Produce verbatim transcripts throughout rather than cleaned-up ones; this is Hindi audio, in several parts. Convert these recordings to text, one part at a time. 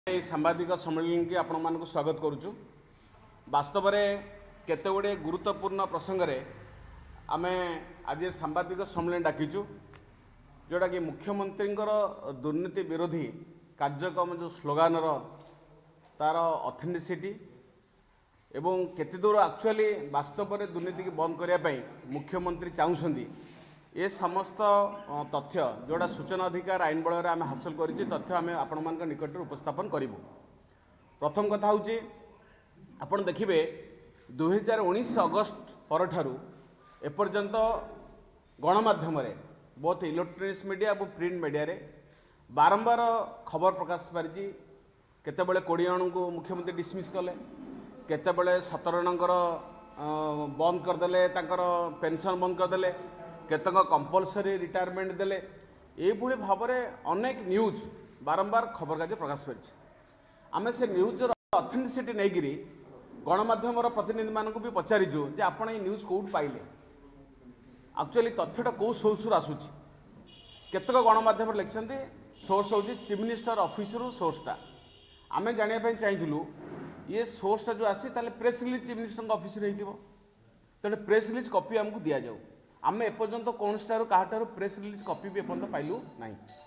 सांबादिक सम्मेलन की आपण मानक स्वागत करुचु। वास्तव में केते गुड़े गुरुत्वपूर्ण प्रसंग रे आमे आज सांबादिक सम्मेलन डाकिचु, जोटा कि मुख्यमंत्री दुर्नीति विरोधी कार्यक्रम जो स्लोगान तार ऑथेंटिसिटी एवं केते दूर एक्चुअली वास्तव में दुर्नीति की बंद करने मुख्यमंत्री चाहूँगी ये समस्त तथ्य जोड़ा सूचना अधिकार आईन बल आम हासिल कर तथ्य आम आपण मान निकट उपस्थापन करूँ। प्रथम कथा हूँ आपड़ देखिए दुई हजार उन्नीस अगस्ट पर एपर्यंत गणमाध्यम बहुत इलेक्ट्रोनिक्स मीडिया और प्रिंट मीडिया रे बारंबार खबर प्रकाश पारी केतेबेले कोड़े जन को मुख्यमंत्री डिसमिस कले, केतेबेले सतर जनकर बंद करदे, पेंशन बंद करदे, केतक कंपलसरी रिटायरमेंट देले। ये भाव में अनेक न्यूज बारंबार खबर कागज प्रकाश पारी आम से न्यूज ऑथेंटिसिटी नहीं करी गणमाध्यम प्रतिनिधि मानक भी पचारिजु जे आपण ये न्यूज कौट पाइले, एक्चुअली तथ्यटा कौ सोर्स आसूची। केतक गणमाध्यम लिखिं सोर्स हूँ चीफ मिनिस्टर ऑफिस रु सोर्सटा आम जानापी चाहूँ ये सोर्सटा जो आसी press release chief minister office तेणु प्रेस रिलीज कॉपी आमको दि जाऊ। आम एपर्यंत कौन ठार क्या प्रेस रिलीज कॉपी भी एपर्यंत पाइलु ना।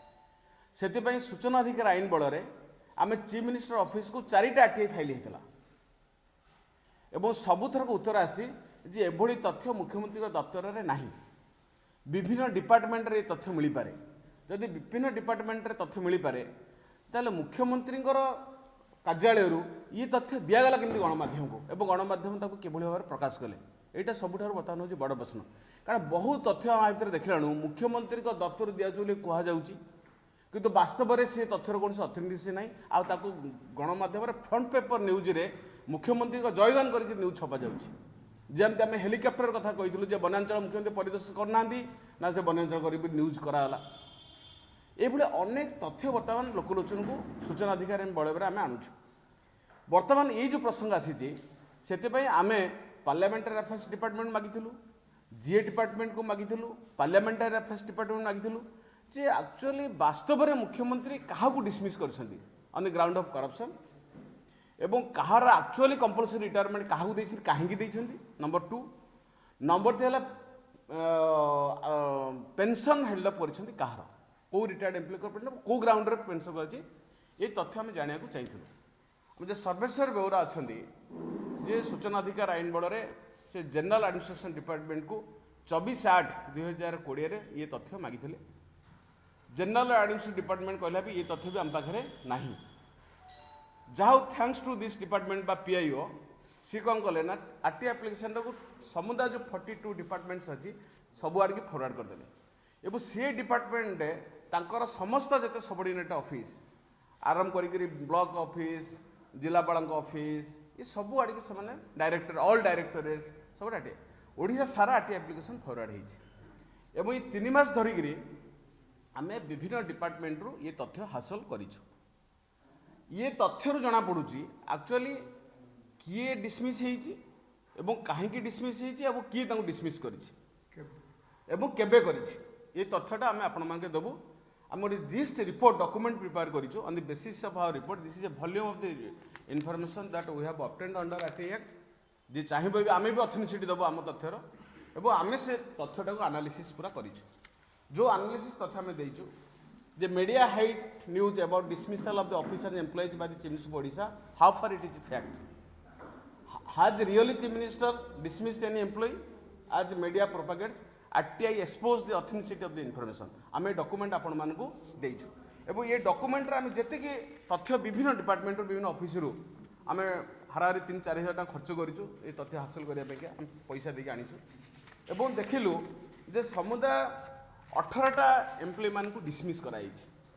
से सूचना अधिकार आईन बल आम चीफ मिनिस्टर ऑफिस को चारिटा आरटीआई फाइल होता एवं सबुथर उत्तर आसी जे एभली तथ्य मुख्यमंत्री दफ्तर में ना। विभिन्न डिपार्टमेंट रे तथ्य मिल पारे, जदि विभिन्न डिपार्टमेंट रे तथ्य मिल पारे ताले मुख्यमंत्री कार्यालय ये तथ्य दिगला कि गणमाध्यम को एवं गणमाध्यम ताको किभली भाव प्रकाश कले यहाँ सबुठार बर्तमान हूँ बड़ प्रश्न। कारण बहुत तथ्य आम भितर देखला मुख्यमंत्री दफ्तर दिजाऊ कहुच्छी किंतु वास्तव में सी तथ्यर कौन ऑथेंटिसिटी ना। आउ गणमाध्यम फ्रंट पेपर न्यूज रे मुख्यमंत्री जयगान करके न्यूज छपा जाऊँगी। जमती आम हेलिकप्टर कथा कही जे वनांचल मुख्यमंत्री परिदर्शन करना ना से वनांचल कर न्यूज कराला। ये अनेक तथ्य बर्तमान लोकलोचन को सूचना अधिकार बल आम आणुछु। बर्तमान ये जो प्रसंग आसी से आम पार्लियामेंटारी अफेयर्स डिपार्टमेंट मागिलु, जीए डिपार्टमेंट को मागिलु, पार्लियामेंटारी अफेयर्स डिपार्टमेंट मागिलु जे एक्चुअली वास्तव में मुख्यमंत्री क्या डिसमिस कर on the ground of corruption एवं कहार एक्चुअली कंपलसरी रिटायरमेंट क्या कहीं। Number two number three pension held up कर कहार कौ रिटायर्ड एम्प्लॉय कॉर्पोरेट कौ ग्राउंड रे पेंशन कर तथ्य आम जाना चाहिए। जो सर्वेश्वर बेउरा अच्छा जे सूचना अधिकार आईन बल से जनरल एडमिनिस्ट्रेशन डिपार्टमेंट को चौबीस आठ दुई हजार कोड़े ये तथ्य मागिले। जनरल एडमिनिस्ट्रेशन डिपार्टमेंट कहला भी ये तथ्य भी आम पाखे ना। जहाँ थैंक्स टू दिस डिपार्टमेंट बा पीआईओ सी कौन कले ना आरटी एप्लिकेशन को समुदाय जो फोर्टी टू डिपार्टमेंट्स अच्छी सब आड़ की फरवर्ड करदे एवं सी डिपार्टमेंट तांकर समस्त जिते सबऑर्डिनेट ऑफिस आरंभ करी ब्लॉक ऑफिस जिलापाल ऑफिस ये सब आड़ से डायरेक्टर ऑल डायरेक्टरेट सब आटे ओडिशा सारा आरटी एप्लिकेशन फरवर्ड हो ये तीन मास धरिकी आम विभिन्न डिपार्टमेंट रु ये तथ्य हासिल करूँ। ये तथ्य जना पड़ुची एक्चुअली किए डिसमिस होती कहीं डिसमिस होती किए डिसमिस कर ये तथ्यटा आम आपण मानके देबू। आम गोटे जिस्ट रिपोर्ट डॉक्यूमेंट प्रिपेयर करूँ on the basis of our report. This is a volume of the information that we have obtained under RTI act. जी चाहिए भी आम भी ऑथेंटिसिटी देबू आम तथ्यर एवं आम से तथ्यटा को एनालिसिस पूरा करूँ। जो एनालिसिस तथ्य आम देचु जे मीडिया हाइट news about dismissal of the officer employees by the chief minister of Odisha how far it is fact has really chief minister dismissed any employ as media propagates RTI expose the authenticity of the information. आम डॉक्यूमेंट आपण मानकू देचु एवं ये डॉक्यूमेंट आम जेति तथ्य विभिन्न डिपार्टमेंट विभिन्न ऑफिस रु आम हाराहारी तीन चार हजार खर्च करूँ ये तथ्य हासिल करने आम पैसा देके आनीचु एवं देखिलु जे समुदाय अठारटा एम्प्लॉय मान को डिसमिस कराई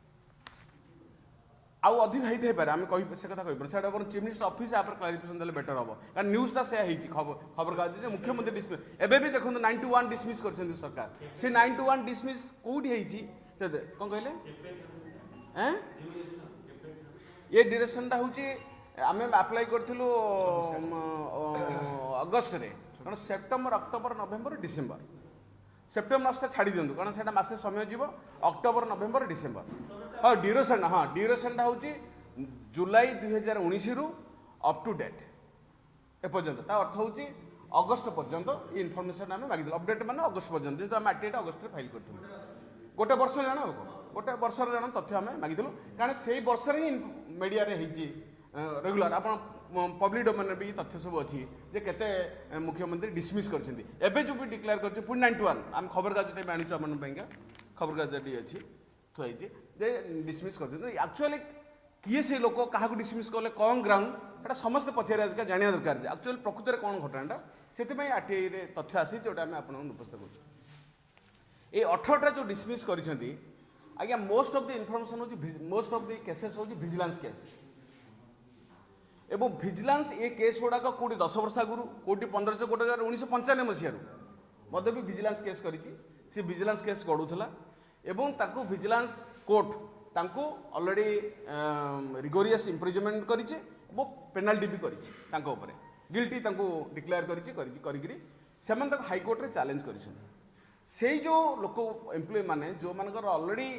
आउ अधिक होते पारे आम कह से कथा कह से चीफ मिनिस्टर ऑफिस आप क्लारिफिकेशन देले बेटर हम कारण न्यूजटा से खबर खबर कागज मुख्यमंत्री डिसमिस एवं भी देखो नाइंटी वन डिसमिस कर सरकार से नाइंटी वन डिसमिस कौटी से कौन कहले ये ड्यूरेशन हूँ आम आप्लाय करूँ अगस्ट कारण September October November December September मासटा छाड़ी दिंतु कारण से मसे समय जीव अक्टोबर नवेम्बर डिसेम्बर हाँ ड्यूरेशन हाँ ड्यूरेशन हूँ जुलाई दुई हजार उन्नीस रु अप टू डेट एपर्यंत ता अर्थ हूँ अगस्ट पर्यंत ये इनफर्मेशन आम मागिद अपडेट मैंने अगस्ट पर्यंत जेहतु आम आरटीआई अगस्ट फाइल कर गोटे वर्ष जाना गोटे वर्ष जाना तथ्य आम मागिलु कारण से वर्ष ही मीडिया रेगुलर आप पब्लिक डोमेन भी तथ्य सब अच्छी जे केते मुख्यमंत्री डिसमिस करछिंदी एबे जो भी डिक्लेयर करछि पुणी नाइंटी वन आम खबर कागज भी आनी आम खबर कागज अच्छी थुआई जे डिसमिस करछिंदी एक्चुअली किए से लोक क्या डिसमिस कले कौन ग्राउंड एटा समस्त पचारे आज जाना दरकार एक्चुअली प्रकृत में कौन घटनाटा से आरटीआई रे तथ्य आसी जोटा आम आप उपस्थित कर ये अठरटा जो डिसमिस करिसेंती आज्ञा मोस्ट ऑफ द इनफॉरमेशन हो मोस्ट ऑफ द केसेस हो विजिलेंस केस एवं विजिलेंस ये केस गुड़ाक कौटी दस वर्ष आगु कौटी पंद्रह गोटे उन्नीस पंचानवे मसीह मत भी विजिलेंस केस कर विजिलेंस केस गढ़ुला एवं ताकू विजिलेंस कोर्ट तांको ऑलरेडी रिगोरियस इम्प्रिजमेंट करिछि वो पेनाल्टी भी करिछि तांको ऊपर गिल्टी तांको डिक्लेयर करिछि करिछि करिगिरी सेमन ताको हाई कोर्ट रे चैलेंज करिछन से जो लोक एम्प्लॉय माने जो मानकर ऑलरेडी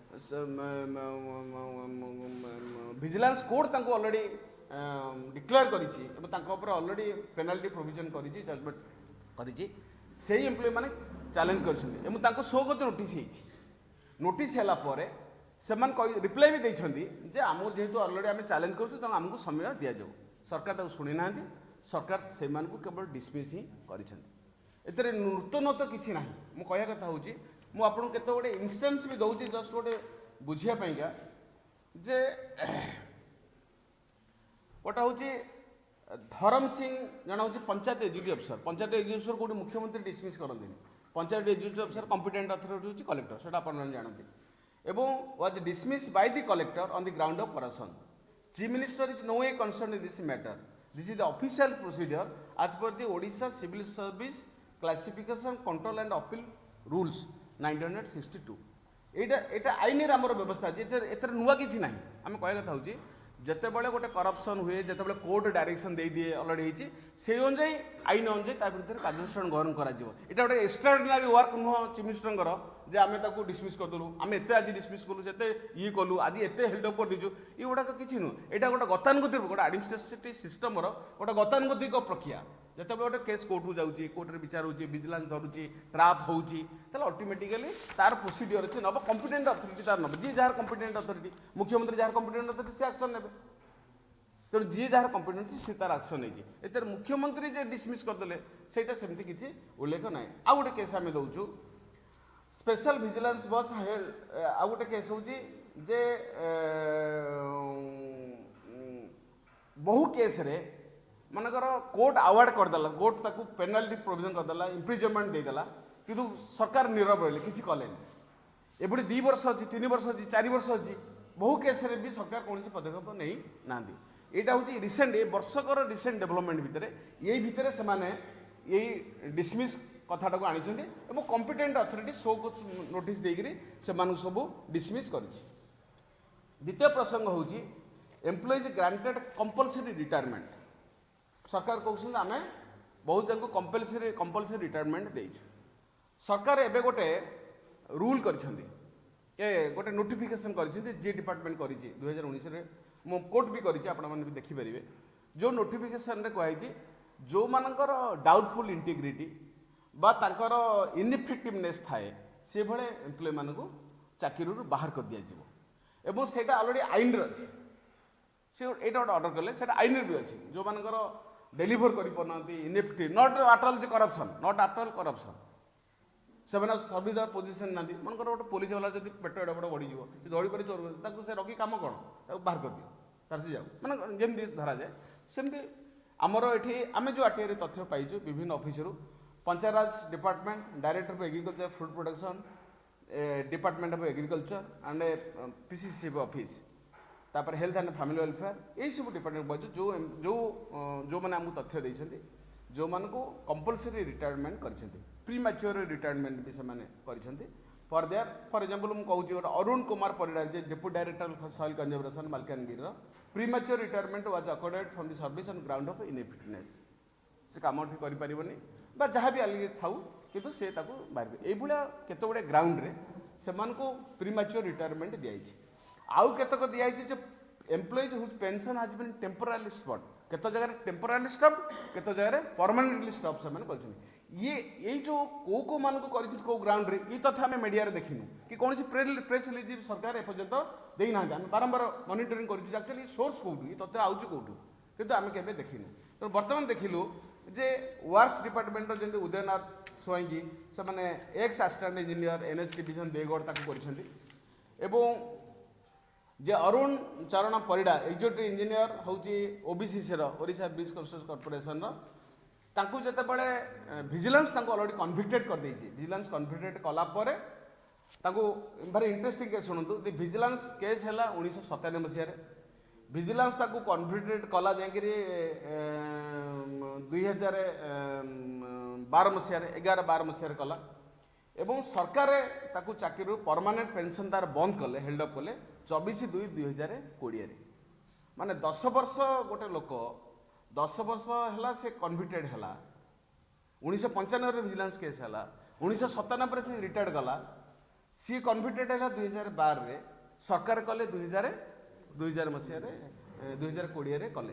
विजिलेंस कोर्ट तांको ऑलरेडी डिक्लेयर करिछि एवं तांको ऊपर ऑलरेडी पेनाल्टी प्रोविजन करिछि जजमेंट करिछि से एम्प्लॉय माने चैलेंज करिछन एवं तांको सो गत नोटिस हेछि नोटिस हैला परे सेमान रिप्लाई भी देइछन्ती जे आमु जेहेतु ऑलरेडी आम चैलेंज करूँ तो आमको समय दि जाऊ सरकार ताको शुणी ना सरकार से केवल डिसमिस ही कर नूतन तो किसी ना मु कहया कथा हूँ मुझे आपको केते गोटे इनस्टेंस भी दौची जस्ट गोटे बुझापाईका जे गोटा हूँ धरम सिंह जन हूँ panchayat executive officer panchayat executive officer कौटी मुख्यमंत्री डिसमिस करते panchayat executive officer competent authority हूँ कलेक्टर से आप जानते एवं was dismissed by the collector on the ground of corruption. Chief Minister is no way concerned in this matter. This is the official procedure as per the Odisha Civil Service Classification Control and Appeal Rules nineteen sixty-two. एटा एटा आईन आमर व्यवस्था एथर नुआ किसी ना आम कह कथा हूँ जिते बड़े गोटे करप्शन हुए जिते बड़े कोर्ट डायरेक्शन दे दिए ऑलरेडी से अनुजाई आईन अनुजाई विरुद्ध कार्यानुष्ठान ग्रहण करा एटा गोटे एक्सट्राऑर्डिनरी वर्क नुह चीफ मिनिस्टर जे आम ताको डिसमिस करदेलु आम एत आज डिसमिस कलु से ये कलु आज एत हेल्डअप कर दीचु ये गुड़ाक किसी नुह यहाँ गोटे गतानुगतिक गोटे आडमिनिस्ट्रेटिव सिस्टम गोटे गतानुगतिक प्रक्रिया जिते गोटे केस कोर्ट जाऊँगी कोर्ट में विचार होची विजिलेंस धरुची ट्राप होची अल्टिमेटिकली तार प्रोसीडियर अच्छे नब कंपिटेंट अथॉरिटी तार नब जी जहाँ कंपिटेंट अथॉरिटी मुख्यमंत्री जहाँ कंपिटेंट अथॉरिटी से एक्शन ने तेणु जी जहाँ कंपिटेंट सी तार एक्शन नहीं मुख्यमंत्री जे डिसमिस करदे से सेमती किसी उल्लेख ना आ गोटे केस आम दौचु स्पेशल विजिलेंस बस आ गोटे केस हूँ जे बहु केस रे मनकर कोर्ट अवार्ड करदेला कोर्ट ताकू पेनाल्टी प्रोविजन करदेला इम्प्रिजमेंट देदेला किंतु सरकार नीरव रही किसी कले एपटे दुई वर्ष अच्छी तीन वर्ष अच्छी चार वर्ष अच्छी बहु केस रे भी सरकार कौन पदक्षेप नहीं ना यहाँ हूँ रिसेंट ए वर्षकर रिसेंट डेवलपमेंट भितर यही भितर से यही डिसमिस कथाटा को आनी कंपिटेंट अथॉरिटी शो नोटिस देकर से सब डिसमिस कर द्वितीय प्रसंग हूँ एम्प्लॉइज ग्रांटेड कंपलसरी रिटायरमेंट सरकार कहते आम बहुत जन को कंपलसरी कंपलसरी रिटायरमेंट देचु सरकार एबे गोटे रूल कर गोटे नोटिफिकेशन कर जी डिपार्टमेंट कर दुई हजार उन्नीस मो कोर्ट भी कर भी देखिपारे जो नोटिफिकेशन रे कहुई जो मानकर डाउटफुल इंटीग्रिटी बा तांकर इनइफेक्टिवनेस थाए से भले एम्प्लॉय मान को चाकरी बाहर कर दिया एवं सेटा ऑलरेडी आईन रे अच्छी से यहाँ गोटे ऑर्डर कले से आईन भी अच्छी जो मानकर डेलीवर कर ineffective not at all corruption not at all corruption से सर्विस पोजिशन ना मनकर गोटे पुलिस वाला जब पेट एड बड़ बढ़ी से दौड़ी पारे चोर से रखी कम कौन बाहर कर दियो तार से जाओ मैंने जमी धरा जाए सेमती आमर ये आम जो आरटीआई तथ्य पाइचु विभिन्न office Panchayat Raj department director of agriculture food production department of agriculture and PCC office तापर हेल्थ एंड फैमिली वेलफेयर यही सब डिपार्टमेंट पाइचु जो जो जो मैंने आमको तथ्य देते जो मान को कंपलसरी रिटायरमेंट कर प्री मैच्योर रिटायरमेंट भी से फॉर देयर फॉर एग्जांपल मुझे कहूँ गोटे अरुण कुमार परिडा जे deputy director soil conservation Malkangiri premature retirement was accorded from the service on ground of unfitness से कम कर जहाँ भी आलिगेज था कि से बाहर ये केत गुड़े ग्राउंड रे से प्री मैच्योर रिटायरमेंट दिखाई आउ केतक दिखाई employees whose pension has been temporary stop केतो जगह टेम्पोरारी स्टॉप केतो जगह परमानेंटली स्टॉप से कर ये यही जो को को मान को को ग्राउंड रे ये तथ्य आम मीडिया देखिनु कि कौन प्रेस रिलीज सरकार एपर्यंत देना आम बारंबार मॉनिटरिंग कर सोर्स कौटू ये तथ्य आउच कौटू किंतु आम के देखिनु तो बर्तमान देखिलु जे वर्क्स डिपार्टमेंट जमी उदयनाथ स्वाईजी से मैंने ex assistant engineer NS division Deogarh ताको एवं J Arun Charan Parida executive engineer हूँ ओबीसी ओडिशा बीच कंस्ट्रक्शन कॉर्पोरेशन तांकु जते बड़े विजिलेंस तांकु ऑलरेडी कन्विक्टेड कर देछि विजिलेंस कन्विक्टेड कला परे तांकु भारी इंटरेस्टिंग केस सुनंतु दी विजिलेंस केस हैला उन्नीस सौ सत्तानवे मसिया रे विजिलेंस तांकु कन्विक्टेड कला जायकरी दुई हजार बारह मसिया रे ग्यारह बारह मसिया रे कला एवं सरकार ताकु चाकरी परमानेंट पेंशन तार बंद कले हेल्ड अप कले चौबीस दुई दुई हजार कोड़े माने दस वर्ष गोटे लोक दस वर्ष है से कन्विक्टेड है उन्नीस पंचानबे विजिलेंस केस है उन्नीस सतानबे से रिटायर्ड गला सी कन्विक्टेड है दुई हजार बार रे सरकार कले दुई हजार दुई हजार मसीह दुई हजार कोड़े कले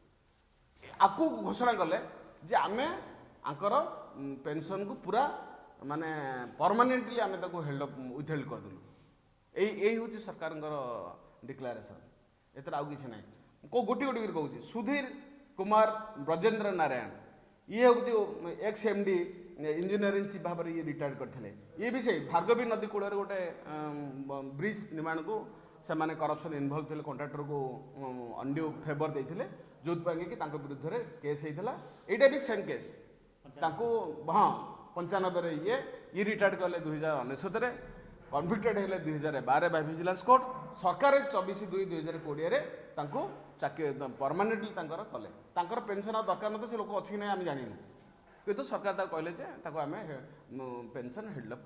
आपको घोषणा कले जे आमे आंकर पेंशन को पूरा माने परमानेंटली आमे ताको हेल्ड अप विथहेल्ड कर देलु यही हूँ सरकार डिक्लेरेशन एतर आउ किसी ना को गोटी गोटी कहूँ सुधीर कुमार ब्रजेंद्र नारायण ये हूँ ex M D engineering chief भाव ये रिटायर्ड करते ये भी से भार्गवी नदी कूल गोटे ब्रिज निर्माण को से माने करप्शन इनवॉल्व थे कॉन्ट्राक्टर को अंड्यू फेवर देते जो कि विरुद्ध में केस होता यहाँ भी सेम केस हाँ पंचानबे ये ये रिटायर्ड कले दुई हजार अनेशत कन्विक्टेड है दुई हजार बारह बाय विजिलेंस कोर्ट सरकार चौबीस दुई दुई हजार कोड़े चाकरी परमानेंटली कले पेंशन आ दरकार ना से लोक अच्छी ना आम जान कितु सरकार कहले आम पेंशन हेल्डअप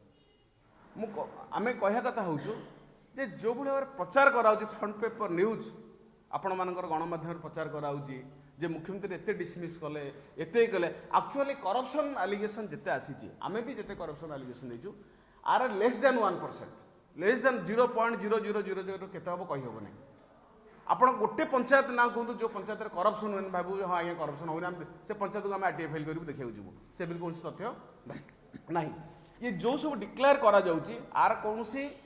कलु आम कह कथा हूँ जे जो भाव प्रचार कराऊँ फ्रंट पेपर न्यूज आपण मानकर गणमाध्यम प्रचार कराऊँ जे मुख्यमंत्री एते डिसमिस कले एते कले एक्चुअली करप्शन एलिगेशन जिते आसी आम भी जिते करप्शन एलिगेशन देचु are less than one percent less than zero point zero zero zero zero केते हम कही हेबो नहीं आपण गोटे पंचायत ना कहतु जो पंचायत करप्शन हुए भावु हाँ आज्ञा करप्शन होना से पंचायत को आम आरटीए फाइल करूँ देखा जीवु से भी कौन तथ्य ना ये जो सब डिक्लेयर करा जाउची आर कौन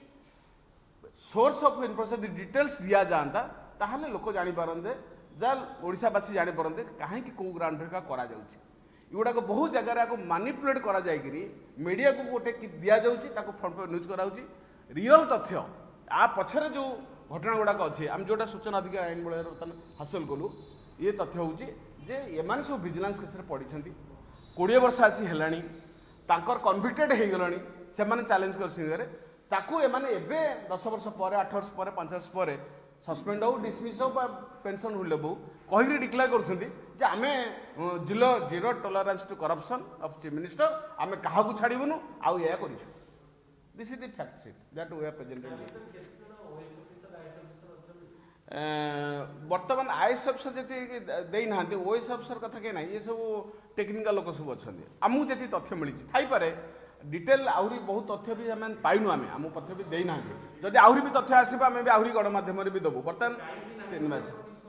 सोर्स ऑफ इनफॉरमेशन डिटेल्स दिया जाता ताहले लोक जानी पारंदे जाल ओडिशावासी जानी पारंदे कहीं कौ ग्राउंड रे करा जाउची युवाक बहुत जगह को मानिपुलेट करा जायकरी मीडिया को गोटे दिया जाउची ताको फ्रंट पेज न्यूज कराउची रियल तथ्य आ पछरे जो घटना गुड़ाक अच्छे आम जोटा सूचना अधिकार आईन बल बर्तमान हासिल कलु ये तथ्य हूँ जे एम सब विजिलेंस केस पढ़ी कोड़े वर्ष आसी है कन्विक्टेड हो गलानी से चैलेंज कर ताकू एमाने एबे दस वर्ष पर आठ वर्ष पर पांच वर्ष पर सस्पेंड हो डिसमिस हो पेंशन हुई हो कही डिक्लेयर कर आम जिलो zero tolerance to corruption of chief minister आम क्या छाड़बुनु आउ या कर this is the fact sheet that we are presented बर्तमान आईएएस अफिसर जी देना ओएस अफिसर कथा कहीं ना ये सब टेक्निकल लोक सब अच्छा आमको जी तथ्य मिली थाईपे डिटेल आहरी बहुत तथ्य भी आम पाइनु आम आम तथ्य भी देना जदि आहरी भी तथ्य आसो आम भी आहरी गणमाध्यम भी देवु बर्तमान तीन मास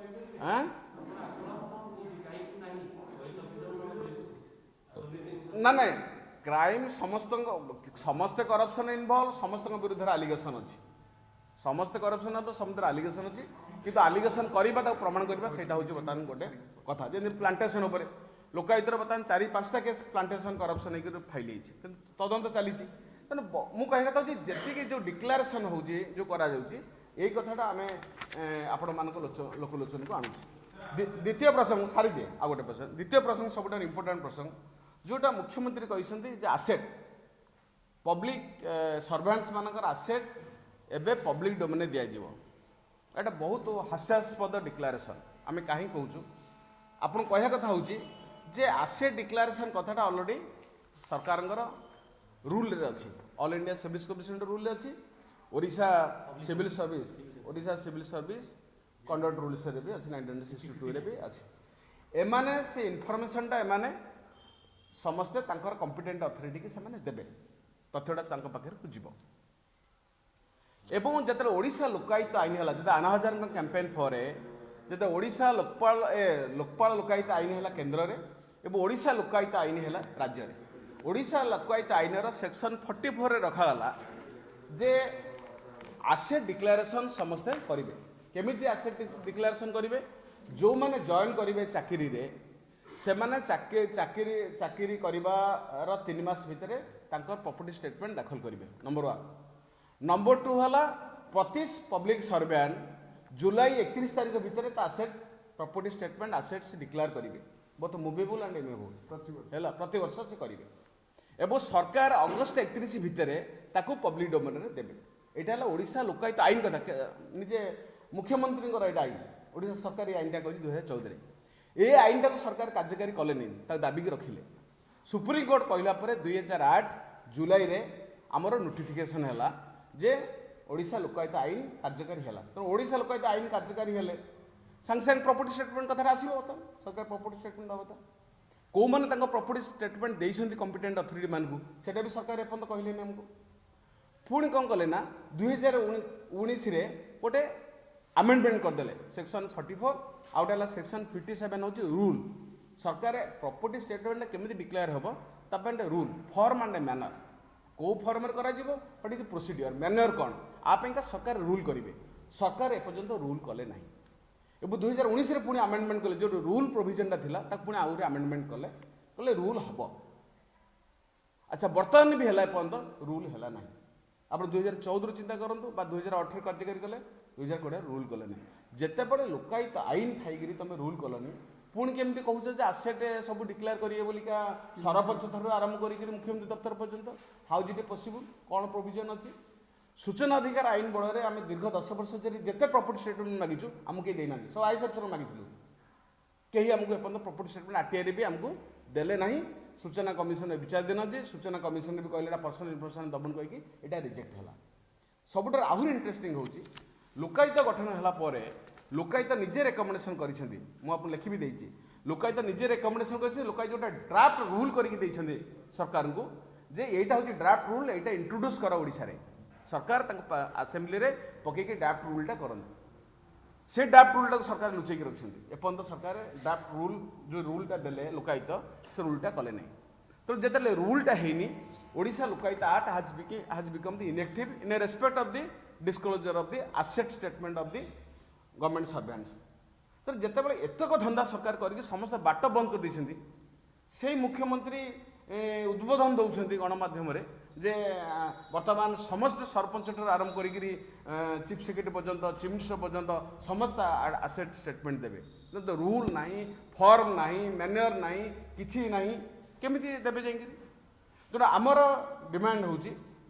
ना ना क्राइम समस्त समस्ते करप्शन इनवॉल्व समस्त विरुद्ध आलिगेशन अच्छी समस्ते करप्शन समस्त आलिगेशन अच्छी किंतु आलिगेशन करवा प्रमाण करवा से बर्तमान गोटे कथा जमी प्लांटेसन उपर लोकायुक्त बर्तमान चार पांचटा केस प्लांटेसन करप्शन होकर फाइल होती तदंत चली तेना मुझे कह कथा जी जो डिक्लेरेसन हो जो करा यही कथाटा आम आपण मान लोकलोचन को आणु द्वितीय प्रसंग सारी दिए आ गोटे प्रसंग द्वितीय प्रसंग सब इम्पोर्टाट प्रसंग जोटा मुख्यमंत्री कहते आसेट पब्लिक सर्वेन्ट्स मानकर आसेट एबे पब्लिक डोमेन दिज्व एटा बहुत हास्यास्पद डिक्लेरेसन आम कहीं कहूँ आपन कह कथा हूँ जे आसेट डिक्लेरेसन कथाटा ऑलरेडी सरकार रूल रे अच्छी all India civil commission rule अच्छी Odisha civil service Odisha civil service conduct rules भी अच्छी नाइंटीन सिक्सटी टू रे भी अच्छी एमाने से इनफॉरमेशनटा एमाने समस्ते तांकर कॉम्पिटेंट अथॉरिटी की से देबे तथ्यटा पाखे जीव एवं जिते ओडिशा लोकायुक्त आईन है जो आना हजार कैंपेन पर जो ओडिशा लोकपाल ए लोकपाल लोकायुक्त आईन है केन्द्र में एवं ओडिशा लोकायुक्त आईन है राज्य में ओडिशा लोकायुक्त आईन सेक्शन फोर्टी फोर रखागला जे आसेट डिक्लेरेशन समस्ते करेंगे केमिति आसेट डिक्लेरेशन करेंगे जो मैंने जॉइन करेंगे चाकरी रे से माने चाकरी चाकरी चाकरी करार तीन मास भितर प्रॉपर्टी स्टेटमेंट दाखल करेंगे नंबर वन नंबर टू है प्रति पब्लिक सर्वेंट जुलाई इकतीस तारीख भितर asset property statement assets declare करेंगे बोथ मुवेबल एंड इमुवेबल है प्रति वर्ष से करेंगे एवं सरकार अगस्ट इकतीस भितर ताकू पब्लिक डोमेन में देवे यहाँ है ओडिशा लोकायुक्त आईन कथा निजे मुख्यमंत्री यहाँ आईन ओडिशा सरकार ये आईनटा कही दुई हजार चौदह ये आईनटा को सरकार कार्यकारी कले दाबिक रखिले सुप्रीमकोर्ट कहला दुई हजार आठ जुलाई रे आमर नोटिफिकेशन है जे ओडिशा लोकायुक्त आईन कार्यकारी है तो ओडिशा लोकायुक्त आईन कार्यकारी हेले सांगे सांगे प्रॉपर्टी स्टेटमेंट कथा आसो सरकार प्रॉपर्टी स्टेटमेंट दबा कौ मैंने प्रॉपर्टी स्टेटमेंट देते कॉम्पिटेंट अथॉरिटी मानू सेटा भी सरकार एपर्यंत कहले आमको पुणी कौन कले ना दुई हजार उन्नीस गोटे आमेंडमेंट करदे सेक्शन फोर्टी फोर आउटा सेक्शन फिफ्टी सेवेन हूँ रूल सरकार प्रॉपर्टी स्टेटमेंट केमी डिक्लेयर हम ताप रूल फॉर्म एंड मैनर कौ form what is procedure manner कौन आपेका सरकार रूल करेंगे सरकार एपर्यंत रूल कले ना एवं दुई हजार उन्नीस पुणी आमेंडमेंट कले जो रूल प्रोविजनटा था पुणी आउे आमेंडमेंट कले कले रूल हम अच्छा बर्तमान भी है पर्यंत रूल है ना आप दुई हजार चौदह चिंता करूँ दुई हजार अठर कार्यकारी कले दुई हजार कोड़े रूल कले जिते बड़े लोकायुक्त आईन थी तुम रूल कलनी पुणी केमती कहूँ आसेट सब डिक्लेयर करेंगे बोलिका सरपंच ठार आरंभ कर मुख्यमंत्री दफ्तर पर्यंत हाउ इट पॉसिबल कौन प्रोविजन अच्छी सूचना अधिकार आईन बड़े आम दीर्घ दस वर्ष जिते प्रॉपर्टी स्टेटमेंट मागिचु आमको कहीं देना सब आई अफसर मागिलु कहीं आमको एपर्यंत प्रॉपर्टी स्टेटमेंट आरटीआई भी आमको देले ना सूचना कमिशन विचार दिन जे सूचना कमिशन भी कहले पर्सनल इनफर्मेशन दबन कहीकि यहाँ रिजेक्ट है सबुठ आहरी इंटरेस्टिंग हूँ लोकायुक्त गठन है लोकायुक्त निजे रेकमेंडेसन कर लिखि भी देती लोकायुक्त निजे रेकमेंडेसन कर लोकायुक्त गोटे ड्राफ्ट रूल करके सरकार को जे यहाँ हूँ ड्राफ्ट रूल यहाँ इंट्रोड्यूस कर ओडिशा रे सरकार आसेम्बली रे पकईकि ड्राफ्ट रूलटा करते से ड्राफ्ट रूलटा सरकार लुचेक रखिंट एपर्यंत सरकार ड्राफ्ट रूल जो रूलटा देले लोकायुक्त से रूलटा कले ना तो जिते रूलटा है ओडिशा लोकायुक्त आक्ट हाज बिके has become the inactive in a respect of the disclosure of the asset statement of the government servants तो जिते एतक धंदा सरकार करके समस्त बाट बंद कर देछंती से मुख्यमंत्री उद्बोधन दौरान गणमाध्यम जे वर्तमान समस्त सरपंच ठार आरंभ करी चीफ सेक्रेटरी पर्यंत चीफ मिनिस्टर पर्यंत समस्त आसेट स्टेटमेंट देवे तो रूल ना फॉर्म ना मैन्युअर ना कि ना केमी देवे जाइए तेणु आमर डिमांड हूँ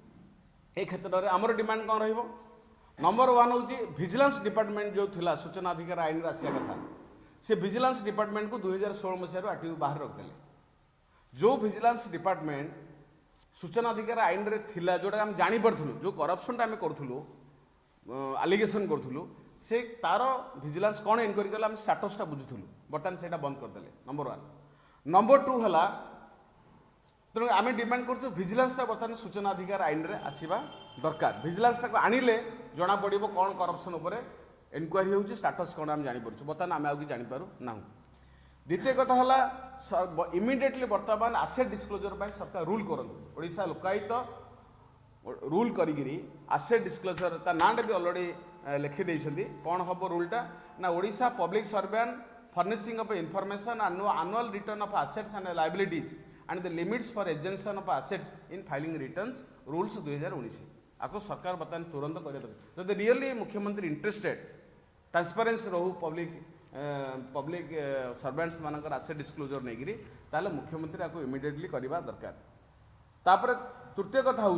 ये क्षेत्र में आमर डिमांड कौन रही नंबर वन हूँ विजिलेंस डिपार्टमेंट जो थिला सूचना अधिकार आईन आसिया कथा से विजिलेंस डिपार्टमेंट को दुई हजार षोल मसीह आरटीओ बाहर रखिले जो विजिलेंस डिपार्टमेंट सूचना अधिकार आईन रे थिला जोटा आम जानी पड़थुलु जो करप्शन आम करूँ आलिगेसन करूँ से तार विजिलेंस कौन इनक्वारी कले आम स्टाटसटा बुझुलु बर्तमान से बंद करदे नंबर वन नंबर टू है तेणु आम डिमांड करूँ विजिलेंसटा बर्तमान सूचना अधिकार आईन रे आसवा दरकार विजिलेंसटा को आनिले जना पड़ो कौन करप्शन उपर इनक्वारी हो स्टाटस कौन आम जापर बर्तमान आम आगे जापर ना द्वितीय कथा है इमिडिएटली बर्तमान आसेट डिस्क्लोजर सरकार रूल करंतु ओडिशा लोकायुक्त रूल करी आसेट डिस्क्लोजर ता नाम भी ऑलरेडी लिखि देइछंती कौन हम रूलटा ना Odisha public servant furnishing of information annual return of assets and liabilities and the limits for exemption of assets in filing returns rules दुई हजार उन्नीस आपको सरकार बर्तमान तुरंत कर जब रियली मुख्यमंत्री इंटरेस्टेड ट्रांसपेरेंसी रहू पब्लिक पब्लिक सर्वेंट्स मानकर आसेट डिस्क्लोजर नहीं ताले मुख्यमंत्री आपको इमिडिएटली करवा दरकार तापर तृतीय कथा हूँ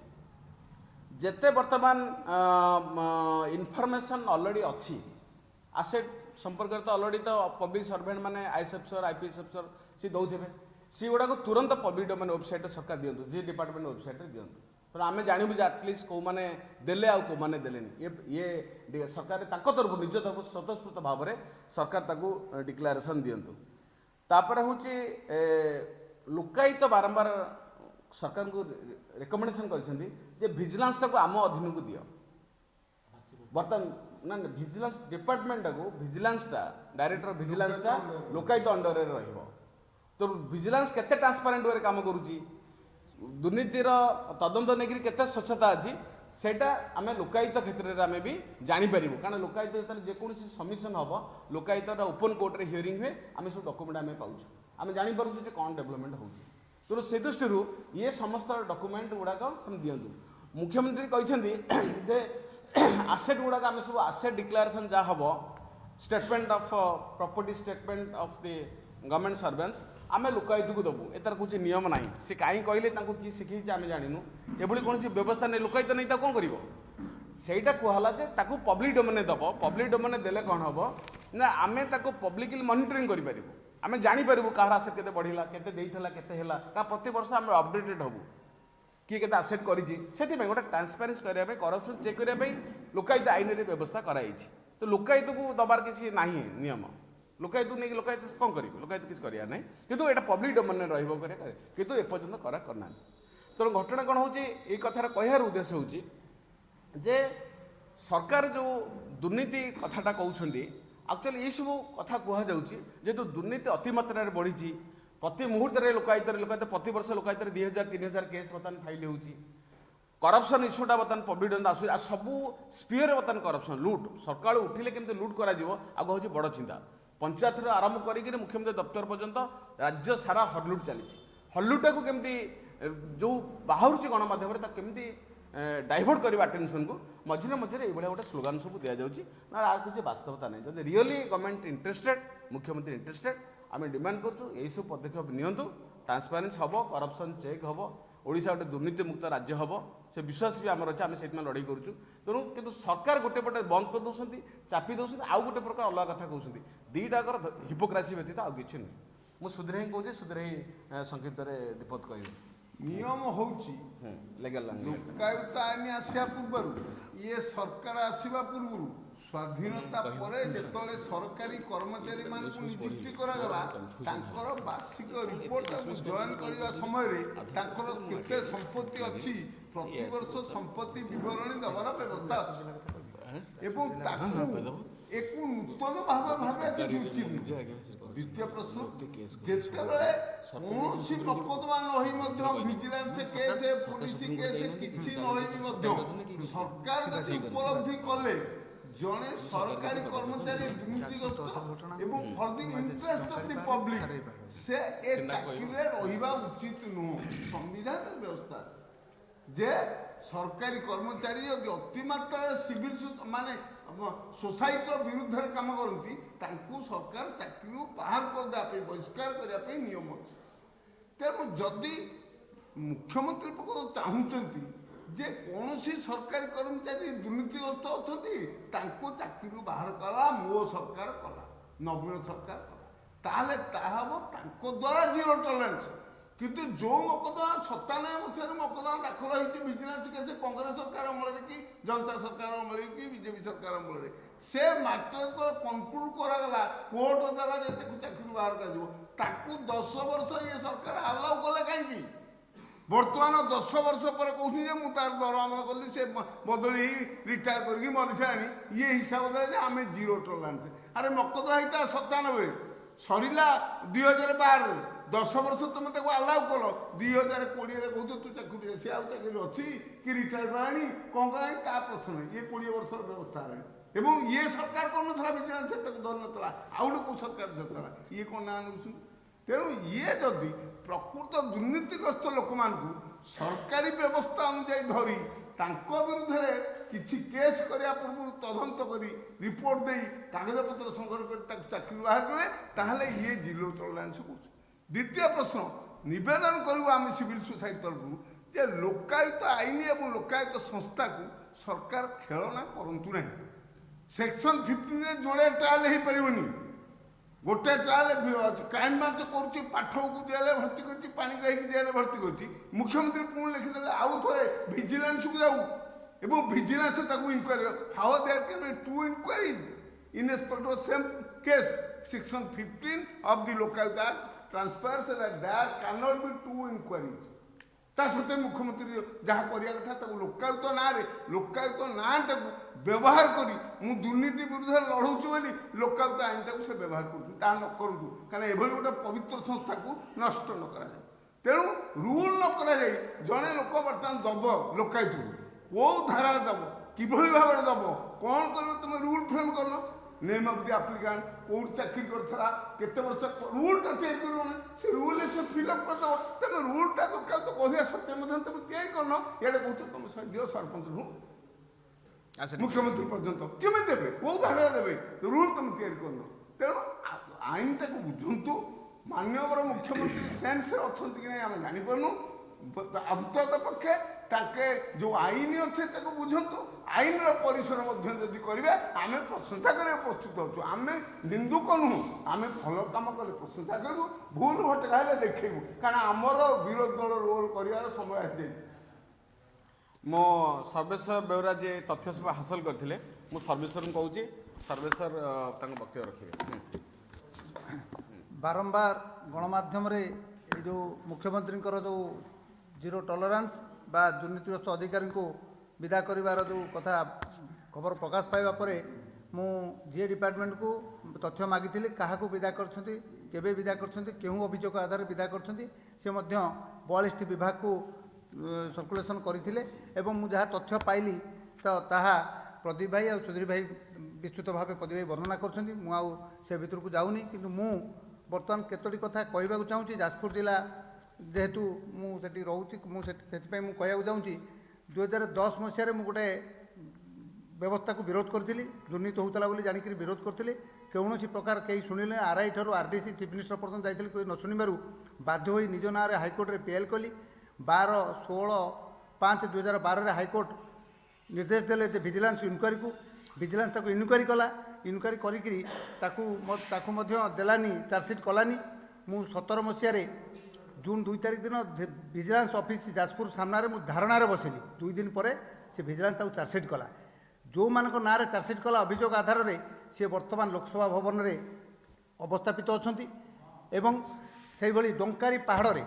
जेते वर्तमान इनफॉरमेशन ऑलरेडी अच्छी आसेट संपर्क तो ऑलरेडी तो पब्लिक सर्वेंट माने आईएएस अफसर आईपीएस अफसर सी दौथे सी गुड़ा को तुरंत पब्लिक डोमेन वेबसाइट सरकार दिंतु जी डिपार्टमेंट वेबसाइट दिंतु तो आम जानू आटलिस्ट कौ मैंने देले आउ कौ मैंने देले ये ये सरकार तरफ निज तरफ स्वतःस्फूर्त भाव में सरकार ताकू डिक्लेरेशन दिंतु तापर हूँ लोकायुक्त बारंबार सरकार को रेकमेंडेशन कर विजिलेंस टाक आम अधीन को दियो बर्तमान ना भिजिलांस डिपार्टमेंट को भिजिलांसटा डायरेक्टर ऑफ भिजिलांसटा लोकायुक्त अंडर रे रहिबो तो भिजिलांस केते ट्रांसपेरेंट वे काम करूची दुर्नीतिर तदंत नहीं केते स्वच्छता अच्छी सेटा आम लोकायुक्त क्षेत्र में आम भी जापर कारण लोकायुक्त जो जेकोसी सबमिशन हम लोकायुक्त ओपन कोर्ट रे हियरिंग हुए आम सब डॉक्यूमेंट आम पाऊँ आम जापर कौन डेवलपमेंट हो तेणु से दृष्टि ये समस्त डॉक्यूमेंट गुड़ाक से दिंतु मुख्यमंत्री कहते आसेट गुड़ाक आम सब आसेट डिक्लेरेशन जहाँ हम statement of property statement of the government servants आम लोकायुक्त को देवु एतार कुछ नियम ना सी कहीं कहले किए शिखी आम जानू एभली कौन व्यवस्था नहीं लोकायुक्त नहीं कौन कर सहीटा कहला जे ताकू पब्लिक डोमेन दब पब्लिक डोमेन देले कौन हम ना आम पब्लिकली मॉनिटरिंग करें आम जापर कह आसेट के बढ़ला के प्रति वर्ष आम अपडेटेड हबू किए के आसेट कर गोटे ट्रांसपेरेंसी करने करप्शन चेक करने लोकायुक्त आईन रे व्यवस्था कराई तो लोकायुक्त को दबार किसी ना नियम लोकायुक्त नहीं लोकायुक्त कौन कर लोकायुक्त किसी कराया ना कितु ये पब्लिक डोमेन रही कितु एपर्यंत करा करना तेणु घटना कौन हो कथार कहार उद्देश्य हूँ जे सरकार जो दुर्नीति कथाटा कहते एक्चुअली ये सब कथा कहु जेहेतु दुर्नीति अतिमात्रा बढ़ी प्रति मुहूर्त लोकायुक्त लोकायुक्त प्रति वर्ष लोकायुक्त दुई हजार तीन हजार केस बर्तमान फाइल हो करप्शन इश्यूटा बर्तमान पब्लिक आस सबू स्पीयर बर्तमान करप्शन लुट सकाल उठिले केमती लुट कर आग हूँ बड़ चिंता पंचायत आरंभ कर मुख्यमंत्री दफ्तर पर्यंत राज्य सारा हरलुट चली हरलुटा को केमती जो बाहर गणमाध्यम केमती डाइवर्ट कर अटेंशन को मझे मझे ये गोटे स्लोगान सब दि जाऊँगी ना आर किसी वास्तवता नहीं जब रियली गवर्नमेंट इंटरेस्टेड मुख्यमंत्री इंटरेस्टेड आम डिमांड करूँ सब पदक्षेप नियंतु ट्रांसपेरेंसी हम करप्शन चेक हम ओडिशा गोटे दुर्नीति मुक्त राज्य हम से विश्वास भी आमर अच्छे आम से लड़ाई करूँ तेणु कितु सरकार गोटे पटे बंद कर दौरान चापी दौरान आउ गोटे प्रकार अलग कथा कहते दुईटाकर हिपोक्रासी व्यतीत आउ कि नुह मुझे सुधीर ही कहूँ सुधीर ही संक्षिप्त दीपक कह नियम होउची लोकायुक्त आईन आसिया पूर्व ये सरकार आसिबा पूर्व स्वाधीनता पर जेतले सरकारी कर्मचारी मान को नियुक्ति करा गला तांकर वार्षिक रिपोर्ट जॉइन करबा समय रे तांकर केते संपत्ति अछि प्रति वर्ष संपत्ति विवरणी दबार व्यवस्था एवं ताकू एक नूतन भाव भावे जुची द्वितीय प्रश्न जेतेबेले कौन मकदमा नहीं विजिलेंस केस पुलिस केस किसी नहीं सरकार उपलब्धि कले जड़े सरकारी कर्मचारी दुर्नीतिग्रस्त एवं for the interest of the public से ए चाकरी रहिबा उचित नुह संविधान व्यवस्था जे सरकारी कर्मचारी अतिमात्रा सिविल माने सोसाइटी विरुद्ध काम करती सरकार चाकरी बाहर करदे बहिष्कार करने नियम अच्छे तेणु जदि मुख्यमंत्री चाहूँगी जे कौन सरकारी कर्मचारी दुर्नीतिग्रस्त अच्छा चाकरी बाहर कला मो सरकार कला नवीन सरकार कला ताहले द्वारा जीरो टॉलरेंस किंतु जो मकदमा सतानवे मसीह मकदमा दाखल होती विजिलेंस केस कांग्रेस सरकार अमल कि जनता सरकार अमल कि बीजेपी सरकार अमल से मात्र कनक्लूड करागला कोर्ट द्वारा जैसे चाकरी बाहर कर दस वर्ष ये सरकार आलाउ कले कहीं बर्तमान दस वर्ष पर कहूँ मुझे तार दरमामन कली से बदली रिटायर करके मरीसा ये हिसाब से आम जीरो टॉलरेंस अरे मकदमा होता सतानबे सरला दुई हजार बार दस वर्ष तुम आलाउ कल दुई हजार कोड़े कह तू चाकरी सी आउ चाकरी अच्छी कि रिटायर कराणी कौन कराणी ता प्रश्न ये कोड़े वर्ष व्यवस्था एवं ये सरकार कौन ना विजिलेंस धर ना आउ गोटे कौ सरकार धरता ये कौन ना नौ तेणु ये जदि प्रकृत दुर्नीतिग्रस्त लोक मान सरकारी व्यवस्था अनुजाई धरी विरुद्ध किसी केस करने पूर्व तदंत कर रिपोर्ट दे कागजपत्र संग्रह कर चाकरी बाहर करे ताहले ये जीरो टॉलरेंस कह द्वितीय प्रश्न निवेदन करूँ आम सिविल सोसाइटी तरफ जे लोकायुक्त आईन और लोकायुक्त संस्था को सरकार खेलना करूँ ना सेक्शन फिफ्टीन जोड़े ट्रायल हो पारनी गोटे ट्रायल क्राइम ब्रांच कर पाठ को दिए भर्ती कर पानी ग्राही दिए भर्ती कर मुख्यमंत्री पुणी लिखिदे आउ थे विजिलेंस को जाऊ vigilance inquiry how there can be two inquiries in respect of same case section fifteen of the Lokayukta act transparency that there cannot be two inquiries ता सत्वे मुख्यमंत्री जहाँ करिया कथा ताको लोकायुक्त ना रे लोकायुक्त नाटाକୁ व्यवहार करी मु दुर्नीति विरुद्ध लड़ौछु बोली लोकायुक्त आईनटाକୁ से व्यवहार करूछु ता न करूछु कारण एभली गोटे पवित्र संस्था को नष्ट न करा जाए तेणु रूल न करा जाए जड़े लोक बर्तमान दब लोकायुक्त को धारा दब किभली भाव दब कौन कर तुम रूल फ्रेम कर नेम ऑफ द एप्लिकेंट कौन चाकरी करथरा केते वर्ष रूलटा तैयारी करो ना से रूल से फिलअप कर दो तुम रूलटा तो क्या तो कहया सत्य मधन तुम तैयारी करनो एडे कहतो तुम दियो सरपंच नु मुख्यमंत्री पर्यंत केमे देबे को धारा देबे रूल तुम तैयारी करनो तेणु आईनटा को बुझंतु माननीय मुख्यमंत्री सेंस अछंती कि आम जानी पारनु अंतत पक्षे ताके जो आईन अच्छे ताको बुझंतु आईन परिसर मध्य जदि करेंगे आम प्रशंसा करने प्रस्तुत होचु आम निंदुक नुह आम भल कम कले प्रशंसा करूँ भूल भटका हेले देखू कारण आमर विरोध दल रोल कर समय आसी मो सर्वेश्वर बेउरा जे तथ्य सब हासिल करथिले मु सर्वेश्वर कहूँ सर्वेश्वर वक्तव्य रखिए बारंबार गणमाध्यम रे जो मुख्यमंत्री जो जीरो टॉलरेंस बा दुर्नीतिग्रस्त अधिकारी को विदा करिवार जो कथा खबर प्रकाश पाइबा परे मु जे डिपार्टमेंट को तथ्य मागिथिले काहा को विदा करछंती केबे विदा करछंती केहू अभियोग आधार विदा करछंती से मध्य बयालीस टी विभाग को सर्कुलेशन करथिले एवं मु जहा तथ्य पाइली तो ताहा प्रदीप भाई और सुधीर भाई विस्तृत भाव प्रदीप भाई वर्णना करछंती मु आउ से भितर को जाउनी किंतु मु बर्तमान केतोटी कथा कहबा को चाहूची जाजपुर जिला जेहेतु मुझे रोचे मुझे कहूँ चाहूँगी दुई हजार दस मसीह मु गोटे व्यवस्था को विरोध करी दुर्नीति होता बोली जानिक विरोध करी कौन प्रकार कहीं शुणिले आरआई ठार आरडीसी चीफ मिनिस्टर पर्यटन जाइए कोई न शुणवर बाध्य हो निज ना हाइकोर्ट में पीएल कली बार षोल पाँच दुई हजार बार हाइकोर्ट निर्देश देले विजिलेंस इनक्वारी को विजिलेंस ताको इनक्वारी कला इनक्वारी करी देलानी चार्जसीट कलानी मु सतर मसीह जून दुई तारीख दिन विजिलेंस ऑफिस जाजपुर सामने मुझे धारणा बसिली दुई दिन पर से विजिलेंस ताको चार्जसीट कला जो मान ना चार्जसीट कला अभियोग आधार में सी वर्तमान लोकसभा भवन में अवस्थापित अच्छा एवं से भली डंकारी पहाड़ में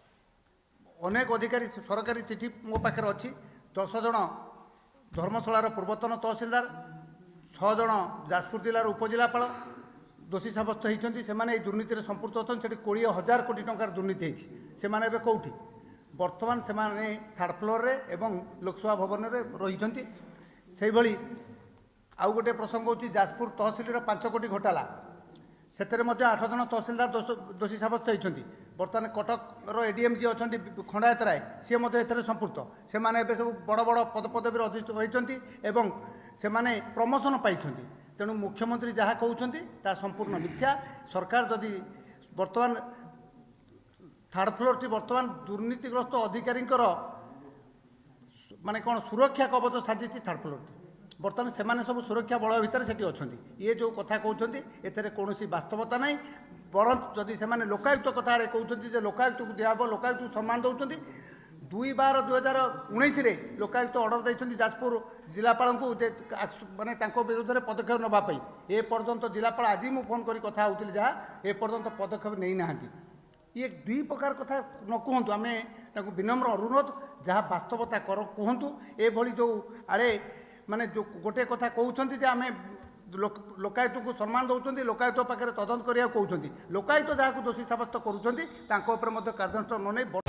अनेक अधिकारी सरकारी चिठी मो पाखे अच्छी दस जन धर्मशालार पूर्वतन तहसिलदार छः जन जाजपुर जिलार उपजिलापाल दोषी सब्यस्त होती से दुर्नीति में संपुक्त अच्छा से कोड़े हजार कोटी टंकार दुर्नीति होती कौटी बर्तमान से थार्ड फ्लोर रे एवं लोकसभा भवन में रही से भली आउ गोटे प्रसंग होची जाजपुर तहसिल पांच कोटी घोटाला से आठ जन तहसिलदार दोषी सब्यस्त होती बर्तमान कटकर एडीएम जी अच्छा खंडायत राय सी संपुक्त से सब बड़ बड़ पदपदवी अधिष्ठित होती से प्रमोशन पाई तेणु मुख्यमंत्री जहाँ कहते ता संपूर्ण मिथ्या सरकार जदि वर्तमान थार्ड फ्लोर टी वर्तमान दुर्नीतिग्रस्त अधिकारी माने कौन सुरक्षा कवच साजी थार्ड फ्लोर टी बर्तमान से सब सुरक्षा बल भितर से अच्छा ये जो कथा कहते एथे कौन वास्तवता ना बर जदि से लोकायुक्त कथा कहते लोकायुक्त को दिहब लोकायुक्त को सम्मान दौरान दुई बार दुई हजार उन्नीस लोकायुक्त ऑर्डर देते जाजपुर जिलापाल को माने विरुद्ध में पदक्षेप नापी ए पर्यंत जिलापाल आज मु फोन कर कथा होती जहाँ ए पर्यंत पदक्षेप नहीं ना ये दुई प्रकार कथा न कहतु आम विनम्र अनुरोध जहाँ वास्तवता कर कहतु ये जो आड़े माने जो गोटे कथा कहते आम लोकायुक्त को सम्मान दौरान लोकायुक्त पाखे तदंत करा कहते लोकायुक्त जहाँ दोषी सब्यस्त करुँच कार्यानुष्ठान न नहीं